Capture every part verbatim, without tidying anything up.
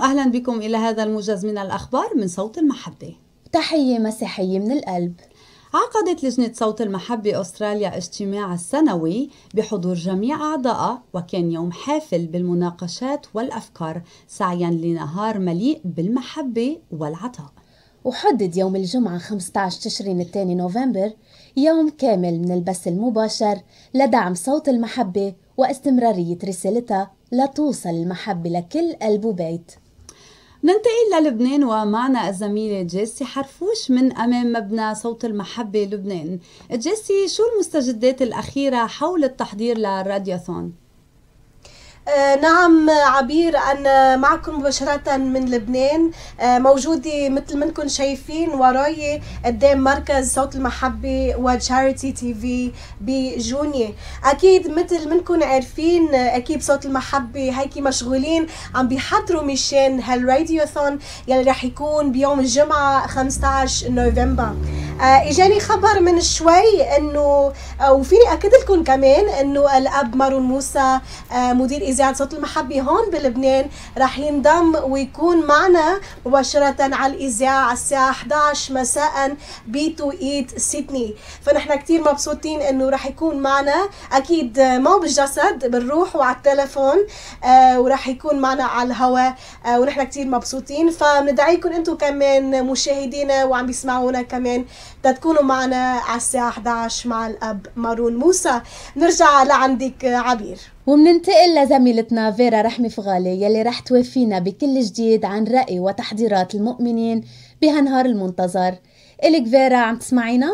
وأهلا بكم إلى هذا الموجز من الأخبار من صوت المحبة. تحية مسيحية من القلب. عقدت لجنة صوت المحبة أستراليا اجتماع السنوي بحضور جميع أعضائها، وكان يوم حافل بالمناقشات والأفكار سعيا لنهار مليء بالمحبة والعطاء. وحدد يوم الجمعة خمسة عشر تشرين الثاني نوفمبر يوم كامل من البث المباشر لدعم صوت المحبة واستمرارية رسالتها لتوصل المحبة لكل قلب وبيت. ننتقل للبنان ومعنا الزميلة جيسي حرفوش من أمام مبنى صوت المحبة لبنان. جيسي، شو المستجدات الأخيرة حول التحضير للراديوثون؟ آه نعم عبير، أنا معكم مباشرة من لبنان. آه موجودة مثل ما انكم شايفين وراي قدام مركز صوت المحبة وتشاريتي تي في بجونية. أكيد مثل ما انكم عارفين، أكيد صوت المحبة هيك مشغولين عم بيحضروا مشان هالراديوثون يلي رح يكون بيوم الجمعة خمسة عشر نوفمبر. آه اجاني خبر من شوي انه آه وفيني اكد لكم كمان انه الاب مارون موسى آه مدير اذاعه صوت المحبه هون بلبنان رح ينضم ويكون معنا مباشره على الاذاعه على الساعه إحدى عشر مساء بتوقيت سيدني. فنحن كتير مبسوطين انه رح يكون معنا، اكيد ما بالجسد، بالروح وعلى التليفون، آه ورح يكون معنا على الهواء، آه ونحن كتير مبسوطين. فبندعيكم انتم كمان مشاهدينا وعم بيسمعونا كمان تكونوا معنا على الساعة إحدى عشر مع الأب مارون موسى. نرجع لعندك عبير، ومننتقل لزميلتنا فيرا رحمي فغالي يلي رح توفينا بكل جديد عن رأي وتحضيرات المؤمنين بهالنهار المنتظر. إلك فيرا، عم تسمعينا؟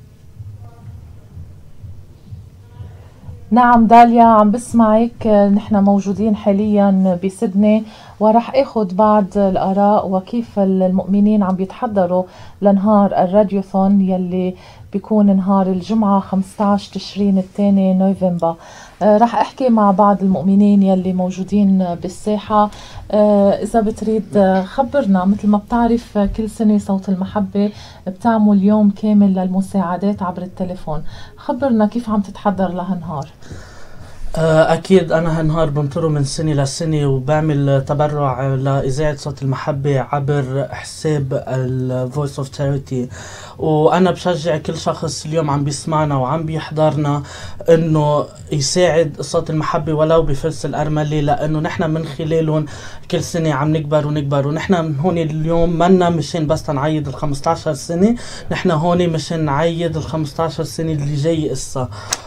نعم داليا، عم بسمعك. نحن موجودين حاليا بسيدني ورح اخذ بعض الآراء وكيف المؤمنين عم بيتحضروا لنهار الراديوثون يلي بيكون نهار الجمعة خمسة عشر تشرين الثاني نوفمبر. آه رح احكي مع بعض المؤمنين يلي موجودين بالساحة. آه اذا بتريد خبرنا، مثل ما بتعرف كل سنة صوت المحبة بتعمل يوم كامل للمساعدات عبر التليفون. خبرنا كيف عم تتحضر لهالنهار. أكيد أنا هالنهار بنطره من سنة لسنة وبعمل تبرع لإذاعة صوت المحبة عبر حساب ال Voice of Charity، وأنا بشجع كل شخص اليوم عم بيسمعنا وعم بيحضرنا إنه يساعد صوت المحبة ولو بفلس الأرملة، لأنه نحن من خلالهم كل سنة عم نكبر ونكبر. ونحن هون اليوم منا مشان بس نعيد ال خمسة عشر سنة، نحن هون مشان نعيد ال خمسة عشر سنة اللي جاي إسا.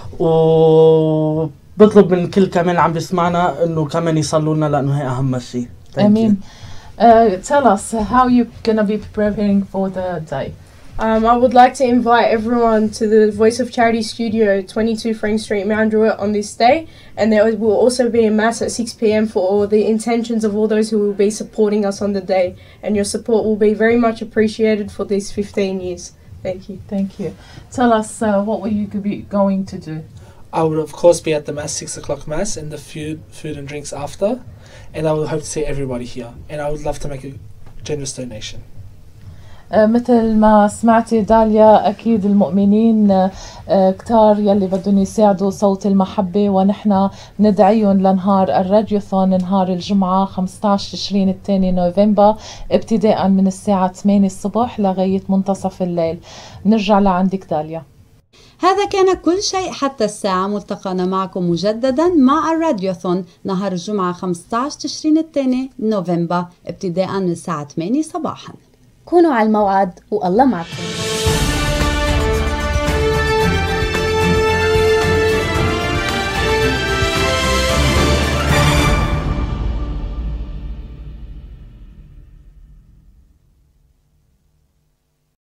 و بطلب من كل كمان عم بيسمعنا انه كمان يصلوا لنا لانه هي اهم شيء. امين. Uh, tell us how you gonna be preparing for the day. Um, I would like to invite everyone to the Voice of Charity Studio, twenty-two Frank Street, Mount Druitt, on this day, and there will also be a mass at six p m for all the intentions of all those who will be supporting us on the day, and your support will be very much appreciated for these fifteen years. Thank you. Thank you. Tell us uh, what will you be going to do. I will of course be at the mass, six o'clock mass, and the food, food and drinks after, and I will hope to see everybody here. And I would love to make a generous donation. uh, مثل ما سمعتي داليا، أكيد المؤمنين uh, كتار يلي بدهم يساعدوا صوت المحبة، ونحن ندعيهم لنهار الراديوثون نهار الجمعة خمسة عشر تشرين الثاني نوفمبر ابتداء من الساعة ثمانية الصبح لغاية منتصف الليل. نرجع لعندك داليا. هذا كان كل شيء حتى الساعة. ملتقانا معكم مجددا مع الراديوثون نهار الجمعة خمسة عشر تشرين الثاني نوفمبر ابتداء من الساعة ثمانية صباحا. كونوا على الموعد والله معكم.